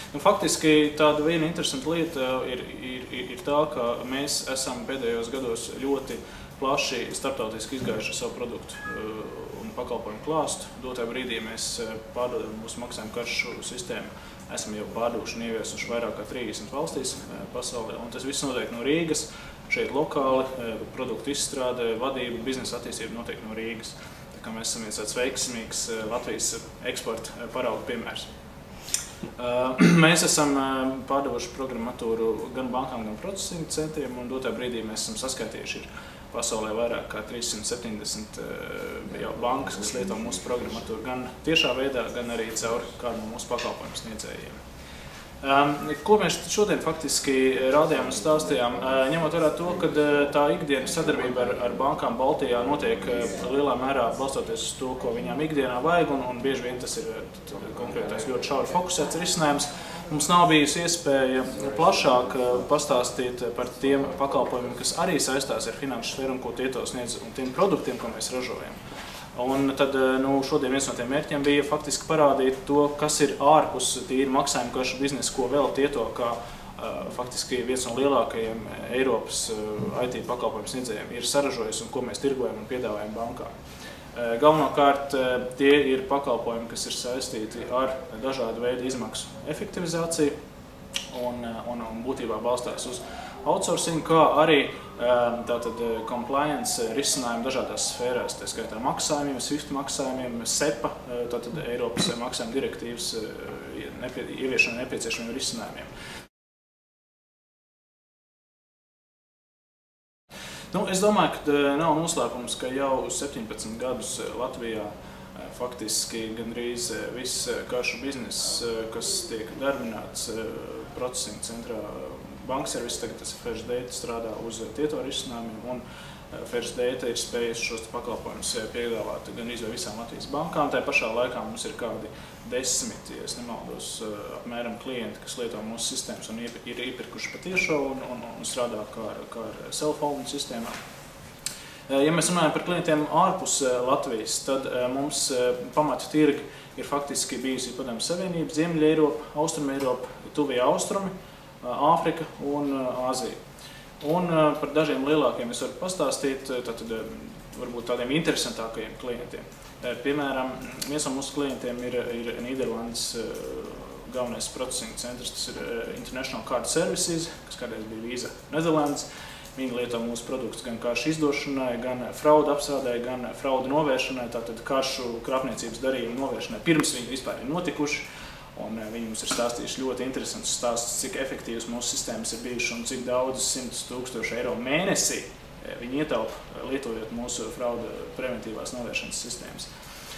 Faktiski tāda viena interesanta lieta ir tā, ka mēs esam pēdējos gados ļoti plaši starptautiski izgājuši ar savu produktu un pakalpojumu klāstu. Dotā brīdī mēs pārdodam mūsu maksājumu karšu sistēmu. Esam jau pārdojuši un ieviesuši vairāk kā 30 valstīs pasaulē. Un tas viss notiek no Rīgas, šeit lokāli, produktu izstrāde, vadība, biznesa attīstība notiek no Rīgas. Tā kā mēs esam viens tāds veiksmīgs Latvijas eksporta parauga piemērs. Mēs esam pārdevuši programmatūru gan bankām, gan procesinga centriem, un dotā brīdī mēs esam saskaitījuši pasaulē vairāk kā 370 bankas, kas lieto mūsu programmatūru gan tiešā veidā, gan arī caur kādu no mūsu pakalpojumu sniedzējiem. Ko mēs šodien faktiski rādījām un stāstījām? Ņemot vērā to, ka tā ikdienas sadarbība ar bankām Baltijā notiek lielā mērā balstoties uz to, ko viņām ikdienā vajag, un bieži vien tas ir konkrētais ļoti šauri fokusēts risinājums. Mums nav bijusi iespēja plašāk pastāstīt par tiem pakalpojumiem, kas arī saistās ar finanšu sfēru un ko tie to sniedz, un tiem produktiem, ko mēs ražojam. Un tad šodien viens no tiem mērķiem bija faktiski parādīt to, kas ir ārpus tīri maksājumu karšu biznesa, ko vēl tieto kā faktiski viens no lielākajiem Eiropas IT pakalpojumu sniedzējiem ir saražojis un ko mēs tirgojam un piedāvājam bankām. Galvenokārt tie ir pakalpojumi, kas ir saistīti ar dažādu veidu izmaksu efektivizāciju un būtībā balstās uz outsourcing, kā arī tātad compliance risinājumu dažādās sfērās, tā skaitā maksājumiem, SWIFT maksājumiem, SEPA, tātad Eiropas maksājuma direktīvas ieviešana nepieciešamiem risinājumiem. Es domāju, ka nav noslēpums, ka jau 17 gadus Latvijā faktiski gandrīz viss karšu bizness, kas tiek darbināts procesinga centrā bankservis, tagad tas First Data strādā uz tieto risinājumiem, un First Data ir spējis šos pakalpojumus piedāvāt gan izvēl visām Latvijas bankām. Tā pašā laikā mums ir kādi 10, ja es nemaldos, apmēram klienti, kas lieto mūsu sistēmas un ir iepirkuši patiešo un strādā kā ar cellphone sistēmām. Ja mēs runājam par klientiem ārpus Latvijas, tad mums pamata tirgi ir faktiski bijusi Padomju Savienība, Ziemeļa Eiropa, Austrum Eiropa, Tuvie Austrumi, Āfrika un Āzija. Un par dažiem lielākiem es varu pastāstīt, tātad varbūt tādiem interesantākajiem klientiem. Piemēram, viens no mūsu klientiem ir Nīderlandes galvenais procesinga centrs, tas ir International Card Services, kas kādreiz bija Visa Netherlands. Viņi lieto mūsu produktus gan karšu izdošanai, gan fraudu apstrādē, gan fraudu novēršanai, tātad karšu krāpniecības darījumu novēršanai, pirms viņi vispār ir notikuši. Un viņi mums ir stāstījuši ļoti interesants stāsts, cik efektīvas mūsu sistēmas ir bijušas un cik daudz 100 000 eiro mēnesī viņi ietaupa, lietojot mūsu fraudu preventīvās novēršanas sistēmas.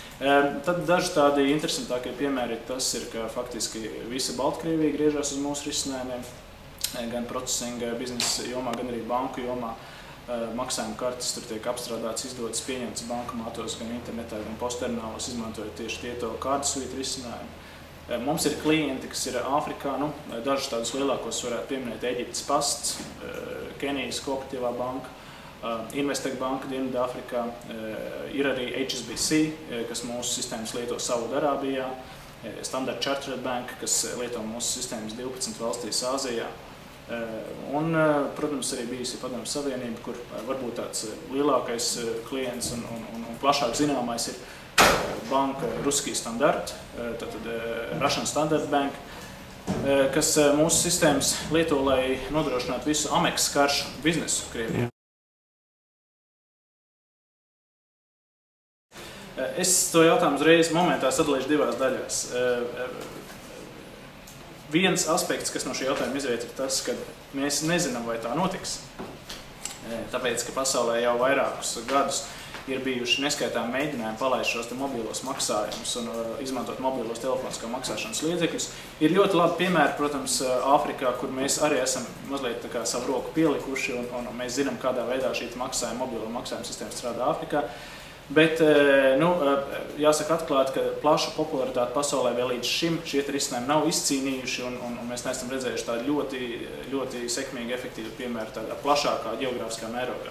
Tad daži tādi interesantākie piemēri tas ir, ka faktiski visa Baltkrievija griežas uz mūsu risinājumiem, gan procesinga biznesa jomā, gan arī banku jomā. Maksājuma kartes tur tiek apstrādāts, izdotas, pieņemtas bankomātos, gan internetā, gan postterminālos, izmantojot tieši tieto kartu suite risinājumu. Mums ir klienti, kas ir Āfrikā, dažus tādus lielākos varētu pieminēt Eģiptes pasts, Kenijas kooperatīvā banka, Investec banka Dienvidāfrikā, ir arī HSBC, kas mūsu sistēmas lieto Saudarābijā, Standard Chartered Bank, kas lieto mūsu sistēmas 12 valstīs Āzijā. Un, protams, arī bijusi Padomju Savienība, kur varbūt tāds lielākais klients un plašāk zināmais ir banka Ruski Standard, tātad Russian Standard Bank, kas mūsu sistēmas lieto, lai nodrošinātu visu Amex karšu biznesu Krievijā. Es to jautājumu uzreiz momentā sadalīšu divās daļās. Viens aspekts, kas no šī jautājuma izriet, ir tas, ka mēs nezinām, vai tā notiks. Tāpēc, ka pasaulē jau vairākus gadus ir bijuši neskaitām mēģinājumi palaist šos mobīlos maksājumus un izmantot mobīlos telefonus kā maksāšanas līdzekļus. Ir ļoti labi piemēri, protams, Āfrikā, kur mēs arī esam mazliet tā kā savu roku pielikuši un mēs zinām, kādā veidā šī mobīlo maksājumu sistēma strādā Āfrikā. Bet jāsaka atklāt, ka plašu popularitāti pasaulē vēl līdz šim šie risinājumi nav izcīnījuši un mēs neesam redzējuši tādu ļoti sekmīgi, efektīvu piemēru tādā plašākā ģeogrāfiskā mērogā.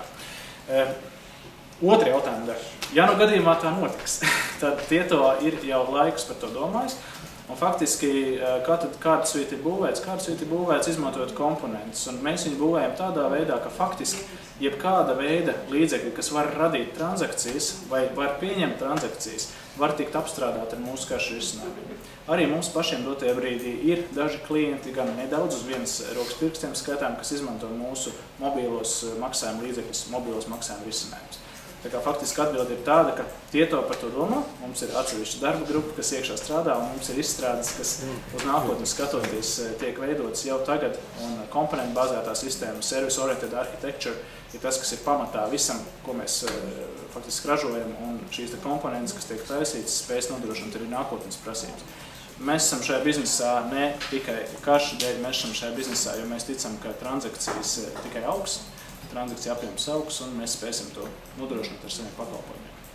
Otra jautājuma daļa. Ja nu gadījumā tā notiks, tad Tieto ir jau laikus par to domājis. Un faktiski, kā tad kārtasvīti ir būvēts? Kārtasvīti ir būvēts izmantojot komponentus, un mēs viņu būvējam tādā veidā, ka faktiski jebkāda veida līdzekļi, kas var radīt transakcijas vai var pieņemt transakcijas, var tikt apstrādāt ar mūsu karšu risinājumiem. Arī mums pašiem dotajā brīdī ir daži klienti, gan nedaudz uz vienas rokas pirkstiem skatām, kas izmanto mūsu mobīlos maksājuma līdzekļus, mobīlos maksājuma risinājumus. Tā kā faktiski atbilde ir tāda, ka tie to par to domā, mums ir atsevišķa darba grupa, kas iekšā strādā, un mums ir izstrādes, kas uz nākotnes skatoties tiek veidotas jau tagad, un komponentu bāzētā sistēma, service oriented architecture, ir tas, kas ir pamatā visam, ko mēs faktiski ražojam, un šīs komponentes, kas tiek taisītas, spējas nodrošināt arī nākotnes prasības. Mēs esam šajā biznesā ne tikai karšu dēļ, mēs esam šajā biznesā, jo mēs ticam, ka transakcijas tikai augs, transakcija apjoms augs, un mēs spēsim to nodrošināt ar saviem pakalpojumiem.